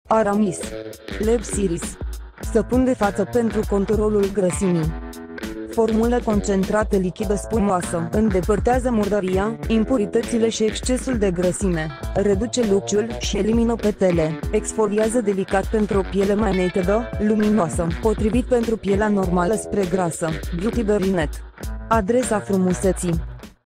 Aramis. Lab Series. Săpun de față pentru controlul grăsimii. Formulă concentrată lichidă spumoasă. Îndepărtează murdăria, impuritățile și excesul de grăsime. Reduce lucciul și elimină petele. Exfoliază delicat pentru o piele mai netedă, luminoasă. Potrivit pentru pielea normală spre grasă. Beauty Berinet. Adresa frumuseții.